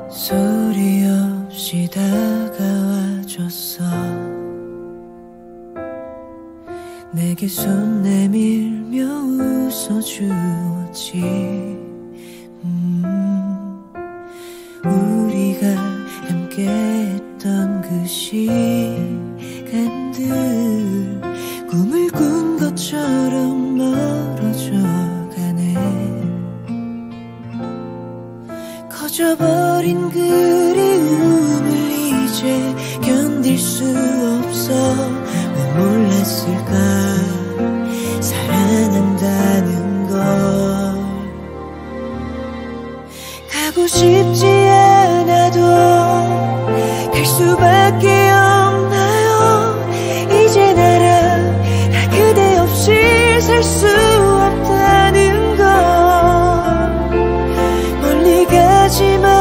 소리 없이 다가와줬어. 내게 손 내밀며 웃어주었지. 우리가 함께했던 그 시간들 꿈을 꾼 것처럼 멀어져 가네. 커져버린 그리움을 이제 견딜 수 없어. 왜 몰랐을까 사랑한다는 걸. 가고 싶지 않아도 갈 수밖에 없나요. 이제 나랑 나 그대 없이 살 수 없다는 걸. 멀리 가지 마.